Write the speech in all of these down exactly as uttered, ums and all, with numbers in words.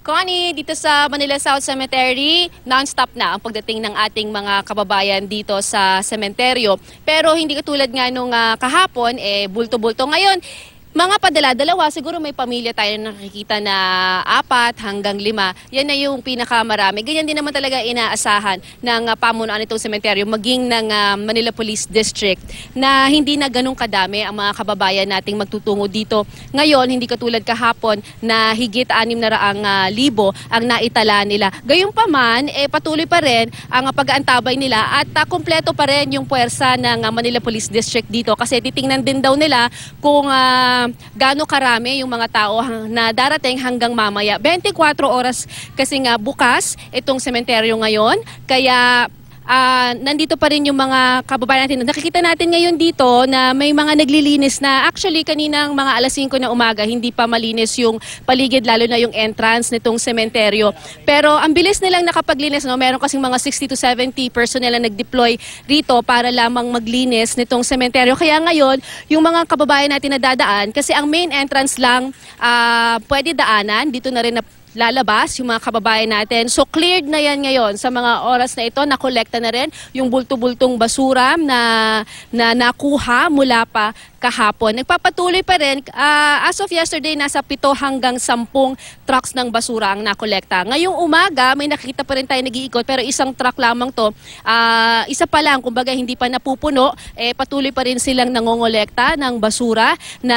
Connie, dito sa Manila South Cemetery, non-stop na ang pagdating ng ating mga kababayan dito sa sementeryo. Pero hindi katulad nga nung uh, kahapon, eh, bulto-bulto. Ngayon, mga padala-dalawa, siguro may pamilya tayo nakikita na apat hanggang lima. Yan na yung pinakamarami. Ganyan din naman talaga inaasahan ng uh, pamunuan itong sementeryo, maging ng uh, Manila Police District, na hindi na ganun kadami ang mga kababayan nating magtutungo dito. Ngayon, hindi katulad kahapon na higit anim na raang uh, libo ang naitala nila. Gayunpaman, eh, patuloy pa rin ang uh, pag-aantabay nila at uh, kumpleto pa rin yung puwersa ng uh, Manila Police District dito kasi titingnan din daw nila kung uh, gaano karami yung mga tao na darating hanggang mamaya. twenty-four oras kasi nga bukas itong sementeryo ngayon. Kaya uh, nandito pa rin yung mga kababayan natin. Nakikita natin ngayon dito na may mga naglilinis na actually kaninang mga alas singko na umaga hindi pa malinis yung paligid, lalo na yung entrance nitong sementeryo. Pero ang bilis nilang nakapaglinis, no? Meron kasing mga sixty to seventy personnel na nag-deploy rito para lamang maglinis nitong sementeryo. Kaya ngayon, yung mga kababayan natin na dadaan, kasi ang main entrance lang uh, pwede daanan, dito na rin na lalabas yung mga kababayan natin. So cleared na yan ngayon sa mga oras na ito. Nakolekta na rin yung bulto-bultong basura na, na nakuha mula pa kahapon. Nagpapatuloy pa rin. Uh, as of yesterday, nasa pito hanggang sampung trucks ng basura ang nakolekta. Ngayong umaga, may nakikita pa rin tayo nag-iikot pero isang truck lamang to. Uh, isa pa lang, kumbaga hindi pa napupuno. Eh, patuloy pa rin silang nangongolekta ng basura na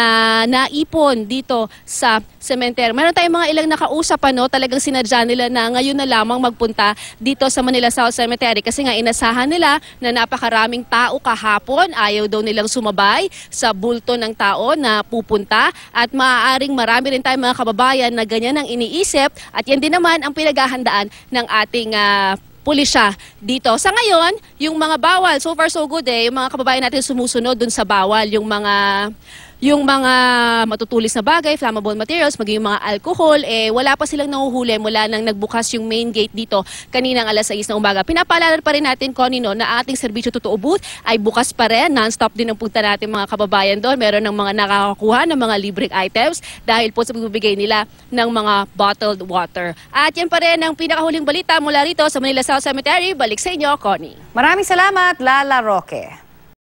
naipon dito sa cemetery. Meron tayong mga ilang nakausap, ano, talagang sinadya nila na ngayon na lamang magpunta dito sa Manila South Cemetery kasi nga inasahan nila na napakaraming tao kahapon. Ayaw daw nilang sumabay sa bulto ng tao na pupunta at maaaring marami rin tayong mga kababayan na ganyan ang iniisip at yan din naman ang pinaghahandaan ng ating uh, pulisya dito. Sa ngayon, yung mga bawal, so far so good eh, yung mga kababayan natin sumusunod dun sa bawal, yung mga yung mga matutulis na bagay, flammable materials, maging yung mga alcohol, eh wala pa silang nahuhuli mula nang nagbukas yung main gate dito kaninang alas sais na umaga. Pinapaalala pa rin natin, Connie, no, na ating Serbisyo Totoo booth ay bukas pa rin. Non-stop din ang punta natin mga kababayan doon. Meron ng mga nakakakuha ng mga libreng items dahil po sa pagbibigay nila ng mga bottled water. At yan pa rin ang pinakahuling balita mula rito sa Manila South Cemetery. Balik sa inyo, Connie. Maraming salamat, Lala Roque.